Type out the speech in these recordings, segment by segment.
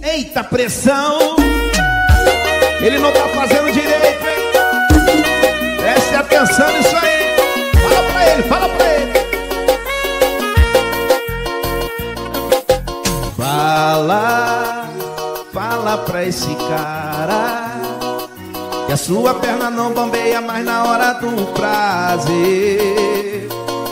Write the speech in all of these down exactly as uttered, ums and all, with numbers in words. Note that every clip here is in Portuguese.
Eita pressão, ele não tá fazendo direito, hein? Preste atenção nisso aí. Fala pra ele, fala pra ele. Fala, fala pra esse cara que a sua perna não bombeia mais na hora do prazer.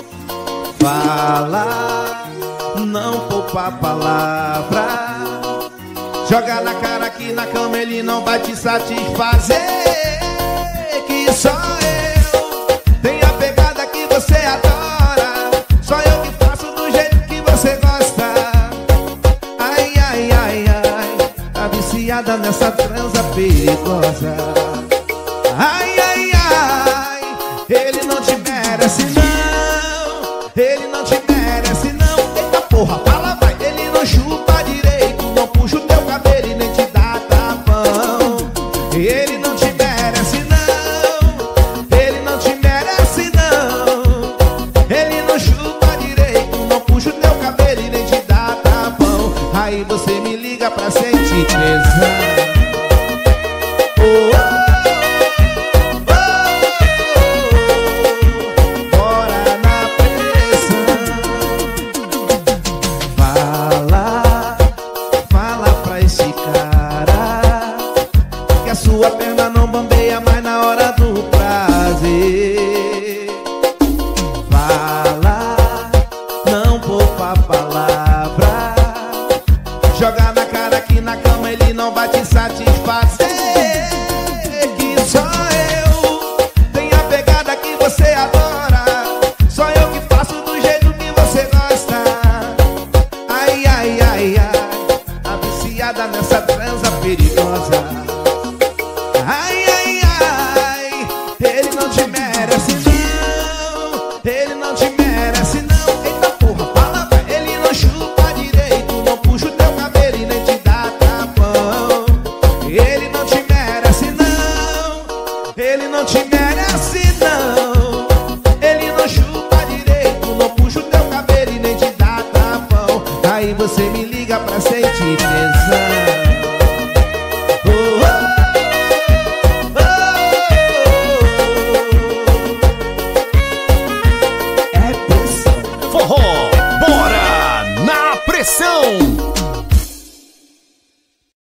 Fala, não poupa a palavra, joga na cara que na cama ele não vai te satisfazer. Que só eu tenho a pegada que você adora, só eu que faço do jeito que você gosta. Ai, ai, ai, ai, tá viciada nessa transa perigosa. Ai, ai, ai, ele não te merece não, ele não te merece não. Eita porra, fala vai, ele não chupa direito, não puxa o teu cabelo e nem te dá tapão. Ele não te merece não, ele não te merece não. Ele não chupa direito, não puxa o teu cabelo e nem te dá tapão. Aí você me liga pra sentir tesão. Oh, sua perna não bambeia mais na hora do prazer. Fala, não poupa a palavra, joga na cara que na cama ele não vai te satisfazer. Que só eu tenho a pegada que você adora, só eu que faço do jeito que você gosta. Ai, ai, ai, ai, tá viciada nessa transa perigosa.